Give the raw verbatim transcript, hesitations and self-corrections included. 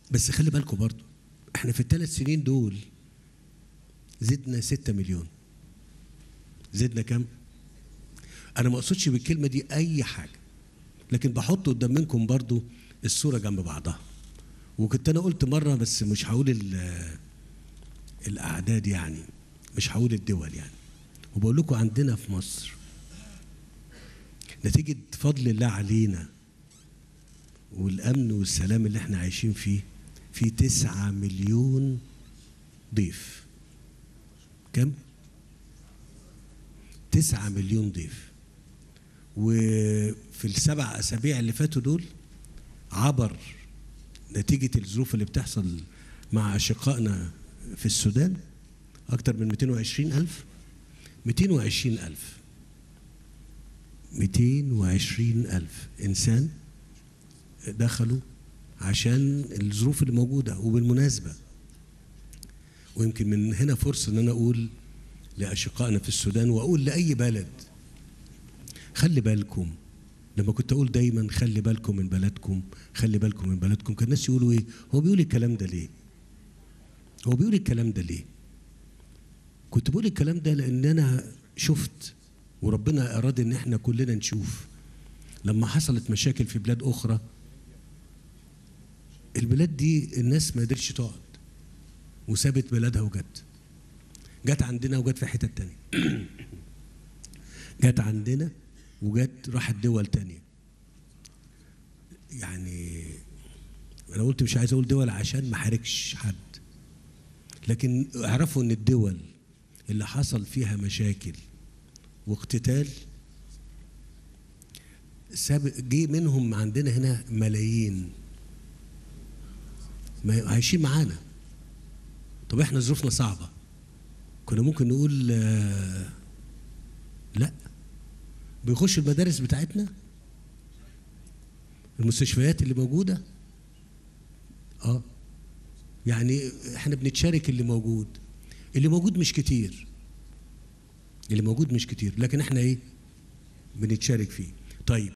بس خلي بالكم برضو احنا في الثلاث سنين دول زدنا ستة مليون. زدنا كم؟ انا ما اقصدش بالكلمه دي اي حاجه، لكن بحط قدام منكم برضو الصوره جنب بعضها. وكنت انا قلت مره بس مش هقول الاعداد يعني، مش هقول الدول يعني، وبقول لكم عندنا في مصر نتيجه فضل الله علينا والامن والسلام اللي احنا عايشين فيه، في تسعة مليون ضيف. كم؟ تسعة مليون ضيف. وفي السبع اسابيع اللي فاتوا دول عبر نتيجه الظروف اللي بتحصل مع اشقائنا في السودان اكتر من مئتين وعشرين ألف. مئتين وعشرين ألف مئتين وعشرين ألف انسان دخلوا عشان الظروف اللي موجوده. وبالمناسبه ويمكن من هنا فرصه ان انا اقول لاشقائنا في السودان واقول لاي بلد، خلي بالكم. لما كنت اقول دايما خلي بالكم من بلدكم، خلي بالكم من بلدكم، كان الناس يقولوا ايه؟ هو بيقول الكلام ده ليه؟ هو بيقول الكلام ده ليه؟ كنت بقول الكلام ده لان انا شفت، وربنا اراد ان احنا كلنا نشوف، لما حصلت مشاكل في بلاد اخرى، البلاد دي الناس ما قدرتش تقعد وسابت بلادها وجت. جت عندنا وجت في حتت تانية. جت عندنا وجت راحت دول تانية. يعني انا قلت مش عايز اقول دول عشان ما احرجش حد، لكن اعرفوا ان الدول اللي حصل فيها مشاكل واقتتال ساب جه منهم عندنا هنا ملايين عايشين معانا. طب احنا ظروفنا صعبه، كنا ممكن نقول آه لا، بيخشوا المدارس بتاعتنا، المستشفيات اللي موجوده. اه يعني احنا بنتشارك اللي موجود. اللي موجود مش كتير، اللي موجود مش كتير، لكن احنا ايه؟ بنتشارك فيه. طيب